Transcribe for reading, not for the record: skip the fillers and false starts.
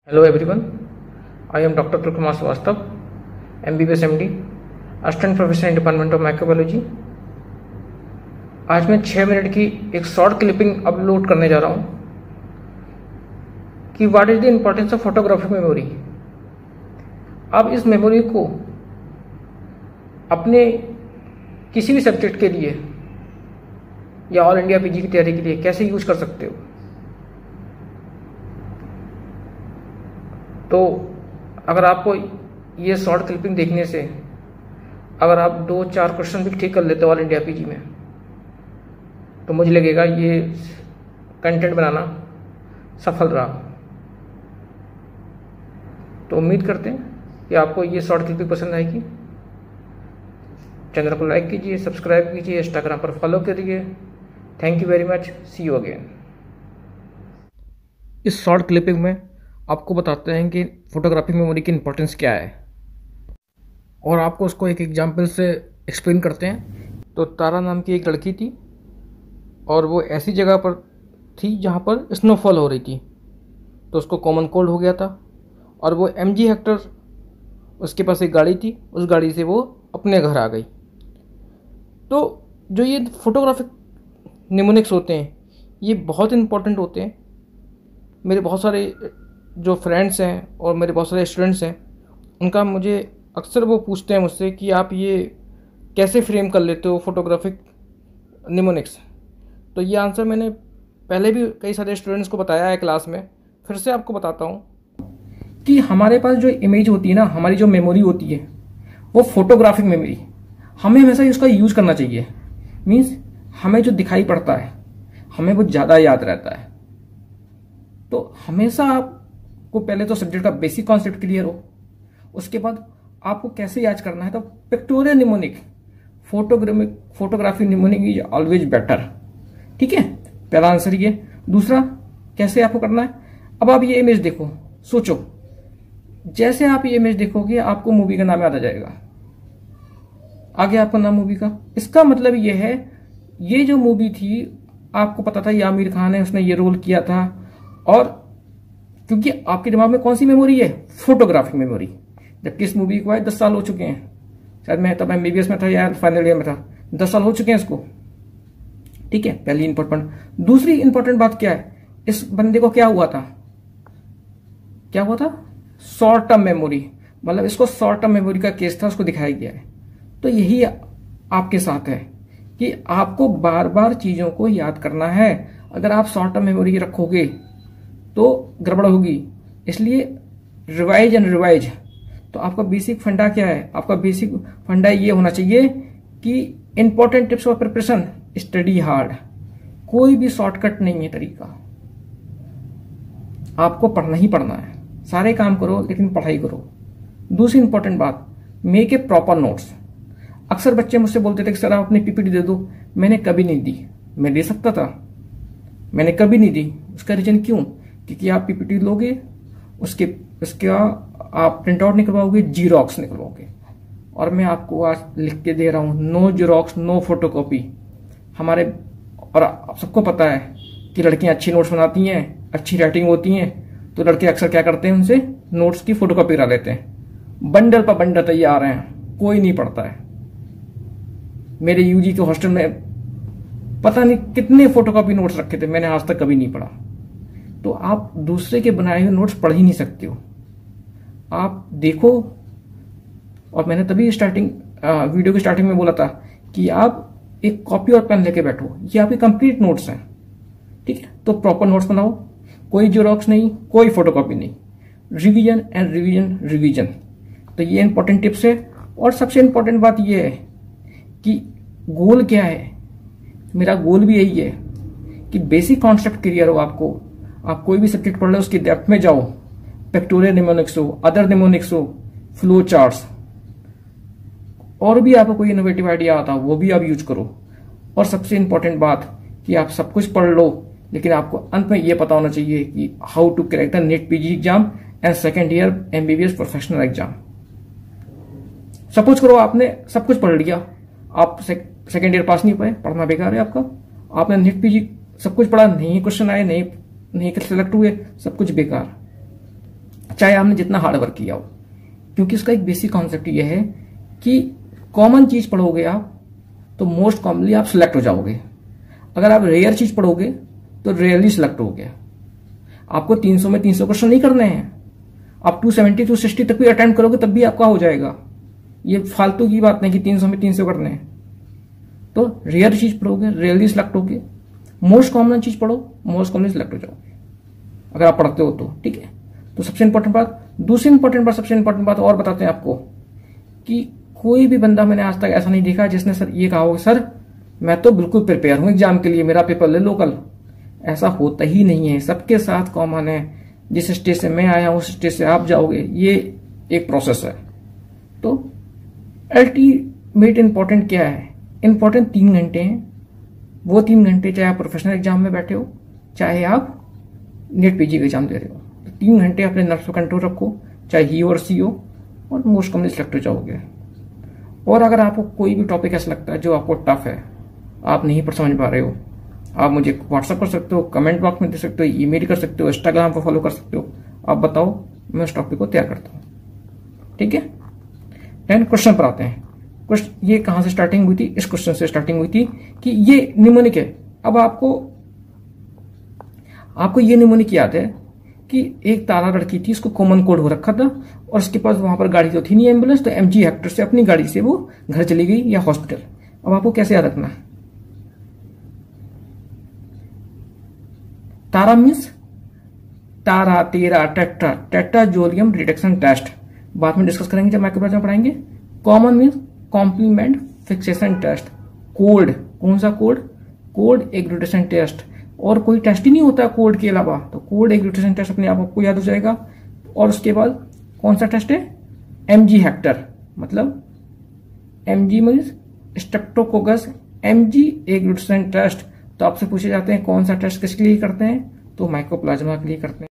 Hello everyone, I am Dr. Tulkumar Srivastav, MBBS MD, Assistant Professor in Department of Microbiology। आज मैं 6 minute की एक short clipping upload करने जा रहा हूँ कि what is the importance of photographic memory. आप इस मेमोरी को अपने किसी भी सब्जेक्ट के लिए या ऑल इंडिया पीजी की तैयारी के लिए कैसे यूज कर सकते हो। तो अगर आपको ये शॉर्ट क्लिपिंग देखने से अगर आप 2-4 क्वेश्चन भी ठीक कर लेते हो ऑल इंडिया पीजी में, तो मुझे लगेगा ये कंटेंट बनाना सफल रहा। तो उम्मीद करते हैं कि आपको ये शॉर्ट क्लिपिंग पसंद आएगी। चैनल को लाइक कीजिए, सब्सक्राइब कीजिए, इंस्टाग्राम पर फॉलो करिए। Thank you very much, see you again. इस शॉर्ट क्लिपिंग में आपको बताते हैं कि फोटोग्राफिक मेमोरी की इम्पोर्टेंस क्या है और आपको उसको एक एग्जाम्पल से एक्सप्लेन करते हैं। तो तारा नाम की एक लड़की थी और वो ऐसी जगह पर थी जहाँ पर स्नोफॉल हो रही थी, तो उसको कॉमन कोल्ड हो गया था और वो MG हेक्टर उसके पास एक गाड़ी थी, उस गाड़ी से वो अपने घर आ गई। तो जो ये फोटोग्राफिक निमोनिक्स होते हैं ये बहुत इम्पोर्टेंट होते हैं। मेरे बहुत सारे जो फ्रेंड्स हैं और मेरे बहुत सारे स्टूडेंट्स हैं, उनका मुझे अक्सर वो पूछते हैं मुझसे कि आप ये कैसे फ्रेम कर लेते हो फोटोग्राफिक निमोनिक्स। तो ये आंसर मैंने पहले भी कई सारे स्टूडेंट्स को बताया है क्लास में, फिर से आपको बताता हूँ कि हमारे पास जो इमेज होती है ना, हमारी जो मेमोरी होती है वो फोटोग्राफिक मेमोरी, हमें हमेशा उसका यूज़ करना चाहिए। मीन्स हमें जो दिखाई पड़ता है हमें वो ज़्यादा याद रहता है। तो हमेशा आपको पहले तो सब्जेक्ट का बेसिक कॉन्सेप्ट क्लियर हो, उसके बाद आपको कैसे याद करना है। तो pictorial mnemonic photography mnemonic is always better. ठीक है, पहला आंसर ये। दूसरा, कैसे आपको करना है। अब आप ये इमेज देखो, सोचो, जैसे आप ये इमेज देखोगे आपको मूवी का नाम याद आ जाएगा। आगे आपका नाम मूवी का, इसका मतलब ये है ये जो मूवी थी आपको पता था ये आमिर खान है, उसने ये रोल किया था। और क्योंकि आपके दिमाग में कौन सी मेमोरी है, फोटोग्राफिक मेमोरी। जबकि इस मूवी को आए 10 साल हो चुके हैं, शायद मैं तब MBBS में था या फाइनल ईयर में था, 10 साल हो चुके हैं इसको। ठीक है, पहली इंपॉर्टेंट। दूसरी इंपॉर्टेंट बात क्या है, इस बंदे को क्या हुआ था, शॉर्ट टर्म मेमोरी, मतलब इसको शॉर्ट टर्म मेमोरी का केस था, उसको दिखाया गया है। तो यही आपके साथ है कि आपको बार बार चीजों को याद करना है। अगर आप शॉर्ट टर्म मेमोरी रखोगे तो गड़बड़ होगी। इसलिए रिवाइज एंड रिवाइज। तो आपका बेसिक फंडा क्या है, आपका बेसिक फंडा ये होना चाहिए कि important tips for preparation, study hard. कोई भी शॉर्टकट नहीं है तरीका, आपको पढ़ना ही पढ़ना है। सारे काम करो लेकिन पढ़ाई करो। दूसरी इंपॉर्टेंट बात, मेक ए प्रॉपर नोट्स। अक्सर बच्चे मुझसे बोलते थे कि सर आप अपनी PPT दे दो। मैंने कभी नहीं दी, मैं दे सकता था, मैंने कभी नहीं दी। उसका रीजन क्यों, क्योंकि आप PPT लोगे, उसका आप प्रिंट आउट निकलवाओगे, जीरोक्स निकलवाओगे। और मैं आपको आज लिख के दे रहा हूं, नो जीरोक्स नो फोटोकॉपी। हमारे और आप सबको पता है कि लड़कियां अच्छी नोट्स बनाती हैं, अच्छी राइटिंग होती हैं, तो लड़के अक्सर क्या करते हैं, उनसे नोट्स की फोटोकॉपी करा लेते हैं। बंडल पर बंडल तैयार हैं, कोई नहीं पढ़ता है। मेरे UG के हॉस्टल में पता नहीं कितने फोटोकॉपी नोट्स रखे थे, मैंने आज तक कभी नहीं पढ़ा। तो आप दूसरे के बनाए हुए नोट्स पढ़ ही नहीं सकते हो। आप देखो, और मैंने तभी वीडियो की स्टार्टिंग में बोला था कि आप एक कॉपी और पेन लेके बैठो, ये आपके कंप्लीट नोट्स हैं। ठीक है, तो प्रॉपर नोट्स बनाओ, कोई जेरोक्स नहीं, कोई फोटोकॉपी नहीं। Revision and revision revision. तो ये इंपॉर्टेंट टिप्स है। और सबसे इंपॉर्टेंट बात ये है कि गोल क्या है। मेरा गोल भी यही है कि बेसिक कॉन्सेप्ट क्लियर हो आपको। आप कोई भी सब्जेक्ट पढ़ रहे हो उसकी डेप्थ में जाओ, पिक्टोरियल निमोनिक्स हो, अदर निमोनिक्स हो, फ्लो चार्ट्स, और भी आपको कोई इनोवेटिव आइडिया आता वो भी आप यूज करो। और सबसे इंपॉर्टेंट बात कि आप सब कुछ पढ़ लो लेकिन आपको अंत में यह पता होना चाहिए कि how to crack the NET PG exam and second year MBBS professional exam. Suppose करो आपने सब कुछ पढ़ लिया, आप सेकेंड ईयर पास नहीं पाए, पढ़ना बेकार है आपका। आपने नेट PG सब कुछ पढ़ा, नहीं क्वेश्चन आए, नहीं सिलेक्ट हुए, सब कुछ बेकार। चाहे आपने जितना हार्ड वर्क किया हो, क्योंकि इसका एक बेसिक कॉन्सेप्ट ये है कि कॉमन चीज पढ़ोगे आप तो मोस्ट कॉमनली आप सिलेक्ट हो जाओगे। अगर आप रेयर चीज पढ़ोगे तो रेयरली सिलेक्ट होगे। आपको 300 में 300 क्वेश्चन नहीं करने हैं, आप 270 260 तक भी अटेम्प्ट करोगे तब भी आपका हो जाएगा। ये फालतू की बात नहीं कि 300 में 300 करने हैं। तो रेयर चीज पढ़ोगे, रेयरली सिलेक्ट होगे। मोस्ट कॉमन चीज पढ़ो, मोस्ट कॉमनली सिलेक्ट हो जाओगे अगर आप पढ़ते हो तो, ठीक है। तो सबसे इंपॉर्टेंट बात। दूसरी इंपॉर्टेंट बात, सबसे इंपॉर्टेंट बात और बताते हैं आपको कि कोई भी बंदा मैंने आज तक ऐसा नहीं देखा जिसने सर ये कहा हो सर मैं तो बिल्कुल प्रिपेयर हूं एग्जाम के लिए, मेरा पेपर ले लो कल। ऐसा होता ही नहीं है। सबके साथ कॉमन है, जिस स्टेज से मैं आया हूं उस स्टेज से आप जाओगे, ये एक प्रोसेस है। तो अल्टीमेट इंपॉर्टेंट क्या है? इंपॉर्टेंट 3 घंटे हैं। वो 3 घंटे चाहे आप प्रोफेशनल एग्जाम में बैठे हो, चाहे आप नेट पीजी का एग्जाम दे रहे हो, तो 3 घंटे अपने नर्व्स पर कंट्रोल रखो, चाहे ही और सी हो, और मोस्ट कॉमनली सिलेक्ट हो जाओगे। और अगर आपको कोई भी टॉपिक ऐसा लगता है जो आपको टफ है, आप नहीं पर समझ पा रहे हो, आप मुझे व्हाट्सअप कर सकते हो, कमेंट बॉक्स में दे सकते हो, ईमेल कर सकते हो, इंस्टाग्राम पर फॉलो कर सकते हो। आप बताओ, मैं उस टॉपिक को तैयार करता हूँ, ठीक है। 10 क्वेश्चन पर आते हैं। क्वेश्चन ये कहां से स्टार्टिंग हुई थी? इस क्वेश्चन से स्टार्टिंग हुई थी कि ये निमोनिक है। अब आपको ये निमोनिक याद है कि एक तारा लड़की थी, उसको कॉमन कोड हो रखा था और उसके पास वहां पर गाड़ी तो थी नहीं, एम्बुलेंस, तो एमजी हेक्टर से अपनी गाड़ी से वो घर चली गई या हॉस्पिटल। अब आपको कैसे याद रखना है? तारा मीन्स तारा, तेरा, टेट्रा, टेट्राजोलियम रिडक्शन टेस्ट बाद में डिस्कस करेंगे जब माइक्रोबायोलॉजी में पढ़ाएंगे। Common means complement fixation test. Cold, कौन सा कोड? Code एग्लूटेशन test. और कोई टेस्ट ही नहीं होता कोड के अलावा, तो कोड एग्लूटेशन टेस्ट अपने आप आपको याद हो जाएगा। और उसके बाद कौन सा टेस्ट है? एमजी हेक्टर, मतलब MG means streptococcus, MG agglutination test. तो आपसे पूछे जाते हैं कौन सा टेस्ट किसके लिए करते हैं? तो माइकोप्लाज्मा के लिए करते हैं।